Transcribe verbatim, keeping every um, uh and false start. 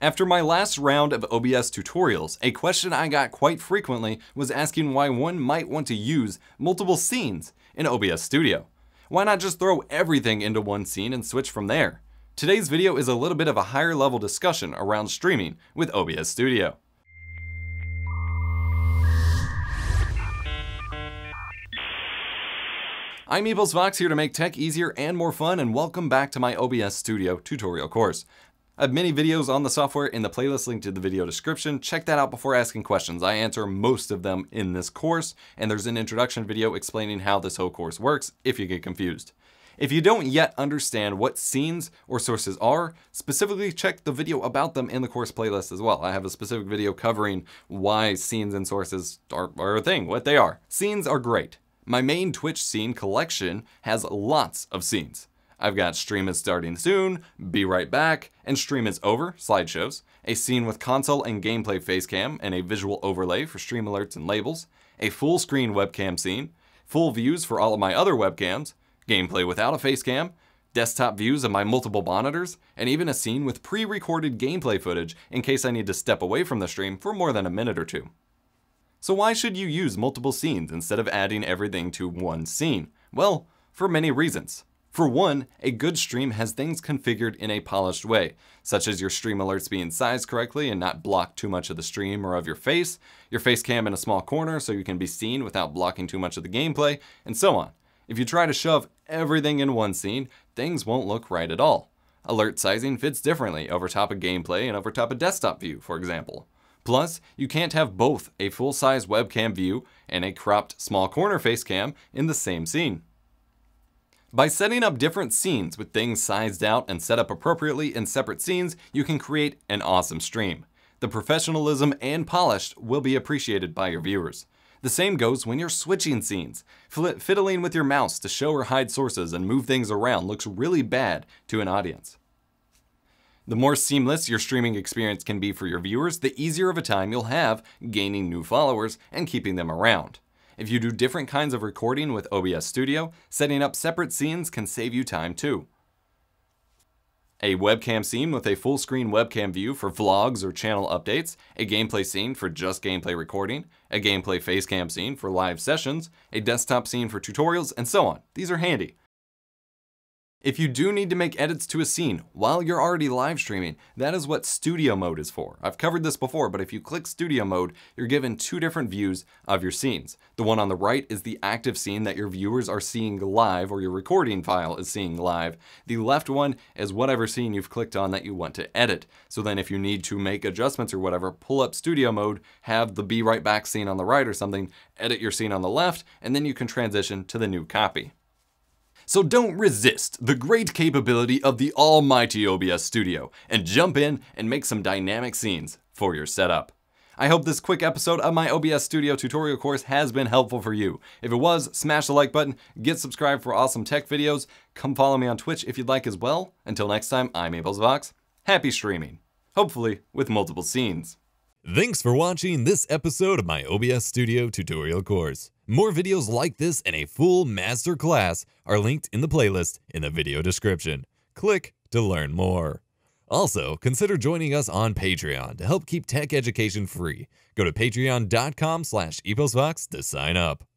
After my last round of O B S tutorials, a question I got quite frequently was asking why one might want to use multiple scenes in O B S Studio. Why not just throw everything into one scene and switch from there? Today's video is a little bit of a higher level discussion around streaming with O B S Studio. I'm EposVox, here to make tech easier and more fun, and welcome back to my O B S Studio tutorial course. I have many videos on the software in the playlist linked to the video description. Check that out before asking questions. I answer most of them in this course, and there's an introduction video explaining how this whole course works if you get confused. If you don't yet understand what scenes or sources are, specifically check the video about them in the course playlist as well. I have a specific video covering why scenes and sources are, are a thing, what they are. Scenes are great. My main Twitch scene collection has lots of scenes. I've got stream is starting soon, be right back, and stream is over, slideshows, a scene with console and gameplay facecam and a visual overlay for stream alerts and labels, a full screen webcam scene, full views for all of my other webcams, gameplay without a facecam, desktop views of my multiple monitors, and even a scene with pre-recorded gameplay footage in case I need to step away from the stream for more than a minute or two. So why should you use multiple scenes instead of adding everything to one scene? Well, for many reasons. For one, a good stream has things configured in a polished way, such as your stream alerts being sized correctly and not block too much of the stream or of your face, your face cam in a small corner so you can be seen without blocking too much of the gameplay, and so on. If you try to shove everything in one scene, things won't look right at all. Alert sizing fits differently over top of gameplay and over top of desktop view, for example. Plus, you can't have both a full-size webcam view and a cropped small corner face cam in the same scene. By setting up different scenes with things sized out and set up appropriately in separate scenes, you can create an awesome stream. The professionalism and polish will be appreciated by your viewers. The same goes when you're switching scenes. Fiddling with your mouse to show or hide sources and move things around looks really bad to an audience. The more seamless your streaming experience can be for your viewers, the easier of a time you'll have gaining new followers and keeping them around. If you do different kinds of recording with O B S Studio, setting up separate scenes can save you time too. A webcam scene with a full screen webcam view for vlogs or channel updates, a gameplay scene for just gameplay recording, a gameplay facecam scene for live sessions, a desktop scene for tutorials, and so on. These are handy. If you do need to make edits to a scene while you're already live streaming, that is what Studio Mode is for. I've covered this before, but if you click Studio Mode, you're given two different views of your scenes. The one on the right is the active scene that your viewers are seeing live, or your recording file is seeing live. The left one is whatever scene you've clicked on that you want to edit. So then if you need to make adjustments or whatever, pull up Studio Mode, have the be right back scene on the right or something, edit your scene on the left, and then you can transition to the new copy. So don't resist the great capability of the almighty O B S Studio and jump in and make some dynamic scenes for your setup. I hope this quick episode of my O B S Studio tutorial course has been helpful for you. If it was, smash the like button, get subscribed for awesome tech videos, come follow me on Twitch if you'd like as well. Until next time, I'm EposVox. Happy streaming, hopefully with multiple scenes. Thanks for watching this episode of my O B S Studio tutorial course. More videos like this and a full master class are linked in the playlist in the video description. Click to learn more. Also, consider joining us on Patreon to help keep tech education free. Go to patreon dot com slash eposvox to sign up.